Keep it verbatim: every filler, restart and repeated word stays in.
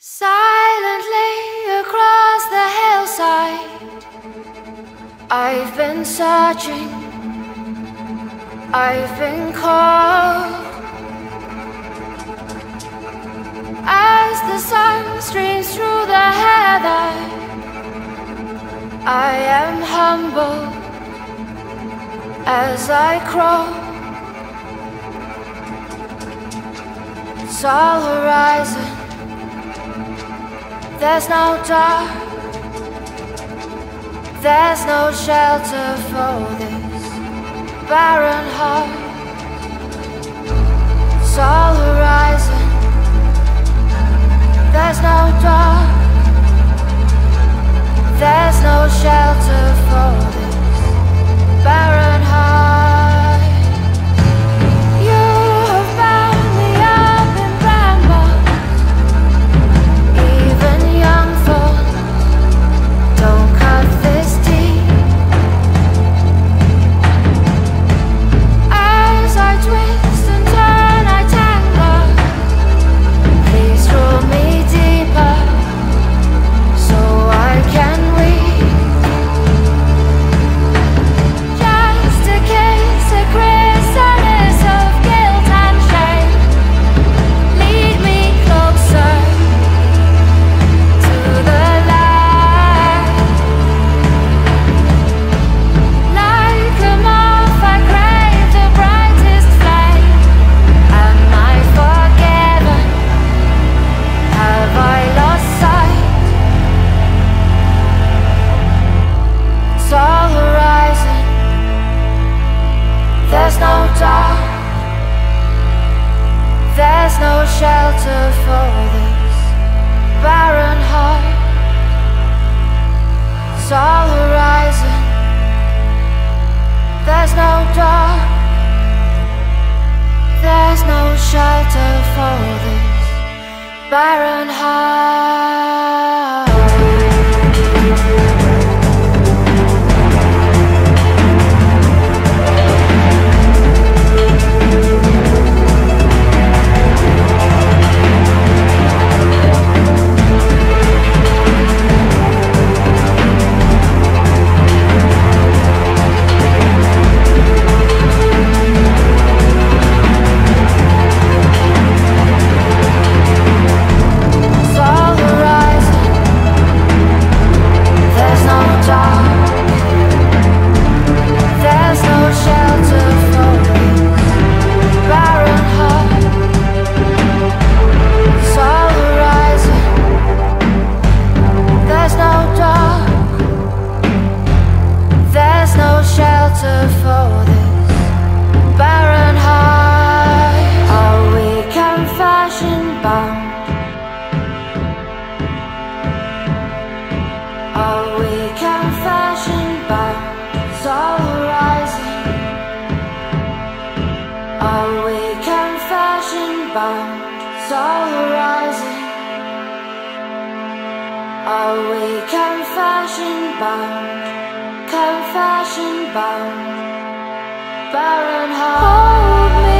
Silently across the hillside, I've been searching, I've been called. As the sun streams through the heather, I am humble as I crawl. It's all horizon, there's no dark, there's no shelter for this barren heart. It's all horizon, there's no dark, there's no shelter for this barren heart. There's no shelter for this barren heart. It's all horizon, there's no dark, there's no shelter for this barren heart. For this barren heart, are we confession bound? Are we confession bound? It's all horizon. Are we confession bound? It's all horizon. Are we confession bound? Confession bound, barren heart. Hold me.